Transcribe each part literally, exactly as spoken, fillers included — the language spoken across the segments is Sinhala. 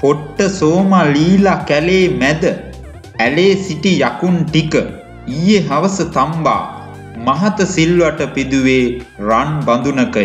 පොට්ට සෝම ලීලා කැලේ මැද ඇලේ සිටි යකුන් ටික ඊයේ හවස තම්බා මහත සිල්වට පිදුවේ රන් බඳුනකය.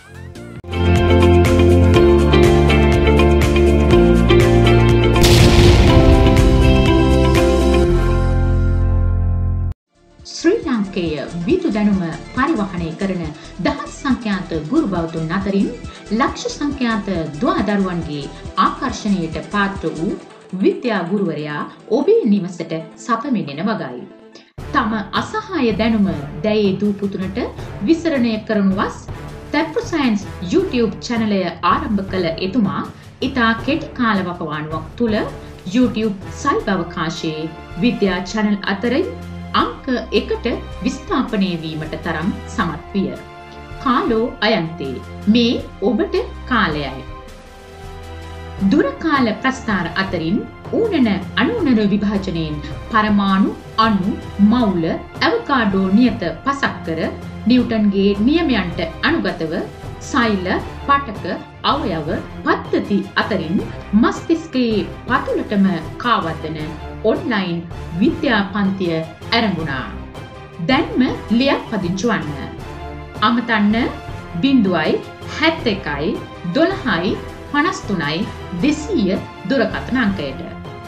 ශ්‍රී ලාංකේය විදු දැනුම පරිවහනය කරන දහස් සංඛ්‍යාත ගුරු බෞද්ධුන් අතරින් ලක්ෂ සංඛ්‍යාත දුවා දරුවන්ගේ ආකර්ෂණයට පාත්‍ර වූ විද්‍යා ගුරුවරයා ඔබේ නිවසට සපමිනෙන වගයි. තම අසහාය දැනුම දැයේ දූ පුතුනට විසරණය කරනු වස් තැප්පු සයන්ස් YouTube චැනලය ආරම්භ කළ එතුමා ඉතා කෙටි කාල වකවානුවක් තුළ YouTube සයිබ් අවකාශයේ විද්‍යා චැනල් අතරින් අංක එකට විස්ථාපනය වීමට තරම් සමත් විය. කාලෝ අයන්තේ මේ ඔබට කාලයයි. දුරකාල ප්‍රස්ථාර අතරින් ඌනන අණුනර විභාජනයෙන් පරමාණු අණු මවුල ඇවකාඩෝ නියත පසක් කර නිව්ටන්ගේ නියමයන්ට අනුගතව සෛල පටක අවයව පද්ධති අතරින් මස්තිෂ්කයේ පතුලටම කාවදන ඔන්ලයින් විද්‍යා පන්තිය ආරම්භුණා. දැන්ම ලියාපදිංචි වන්න. අමතන්න බිංදුවයි හැත්තෑ එකයි දොළහයි පනස් තුනයි දෙසීය දුරකථන අංකයට.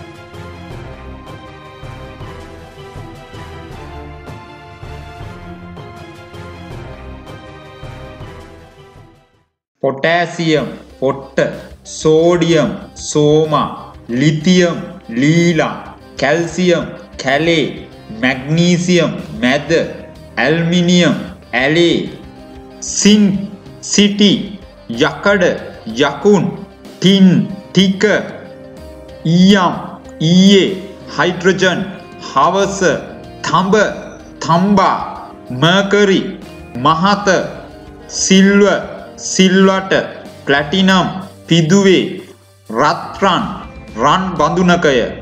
පොටෑසියම් පොට්ට, සෝඩියම් සෝමා, ලිතියම් ලීලා, කැල්සියම් කැලේ, මැග්නීසියම් මැද, ඇල්මිනියම් ඇලේ, සින්ක් සිටි, යකඩ යකුන්, ටින් ටික, ඊයම් ඊයේ, හයිඩ්‍රජන් හවස, තඹ තම්බා, මර්කරි මහත, සිල්ව සිල්වට, ප්ලැටිනම් පිදුවේ, රත්රන් රන් බඳුනකය.